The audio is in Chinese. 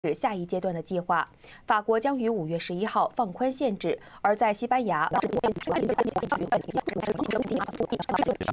下一阶段的计划。法国将于5月11号放宽限制，而在西班牙。